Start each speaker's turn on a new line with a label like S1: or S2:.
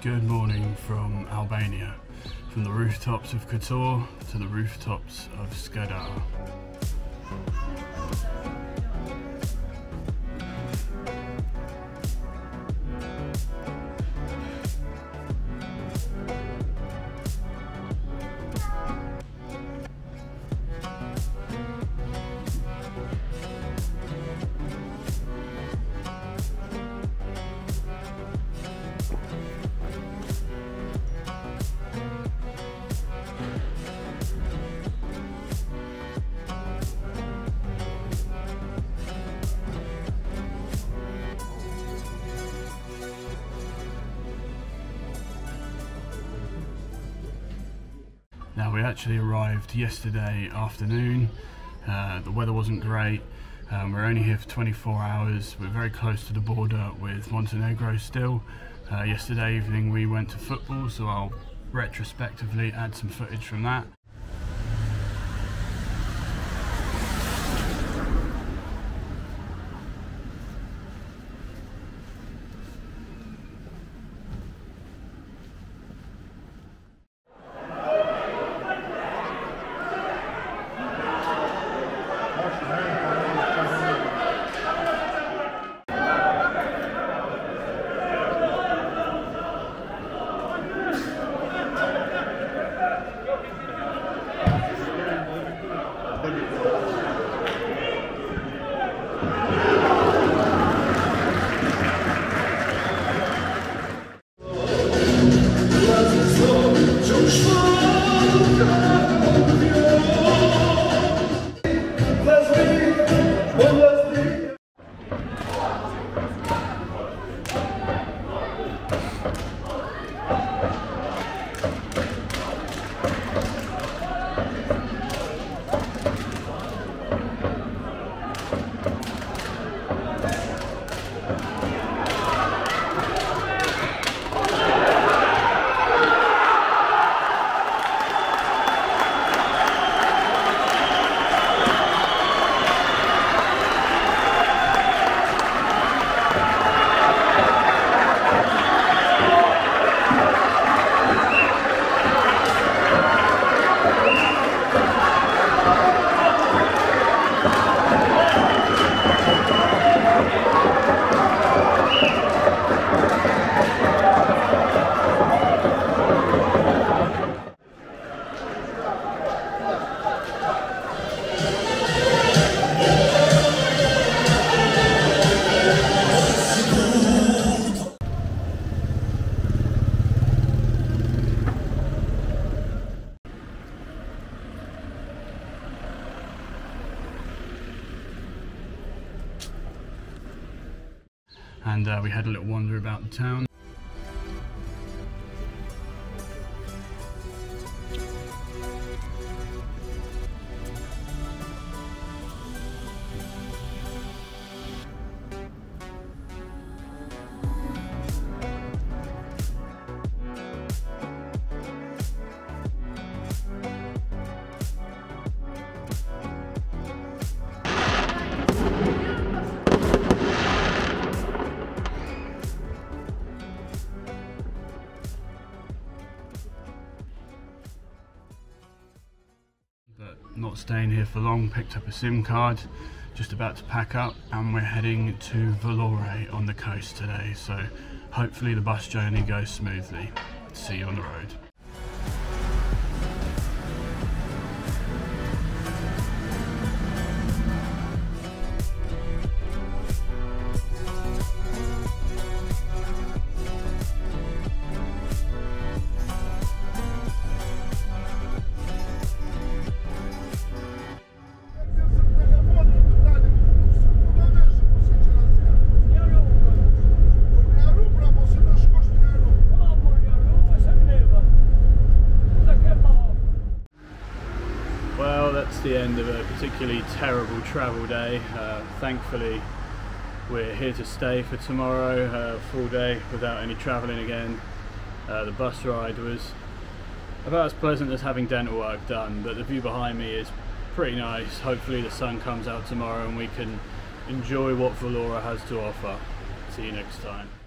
S1: Good morning from Albania, from the rooftops of Kotor to the rooftops of Skadar. Now, we actually arrived yesterday afternoon. The weather wasn't great. We're only here for 24 hours. We're very close to the border with Montenegro still. Yesterday evening we went to football, so I'll retrospectively add some footage from that. And we had a little wander about the town. Not staying here for long, picked up a SIM card, just about to pack up, and we're heading to Vlore on the coast today, so hopefully the bus journey goes smoothly. See you on the road. That's the end of a particularly terrible travel day. Thankfully we're here to stay for tomorrow, full day without any travelling again. The bus ride was about as pleasant as having dental work done, but the view behind me is pretty nice. Hopefully the sun comes out tomorrow and we can enjoy what Vlore has to offer. See you next time.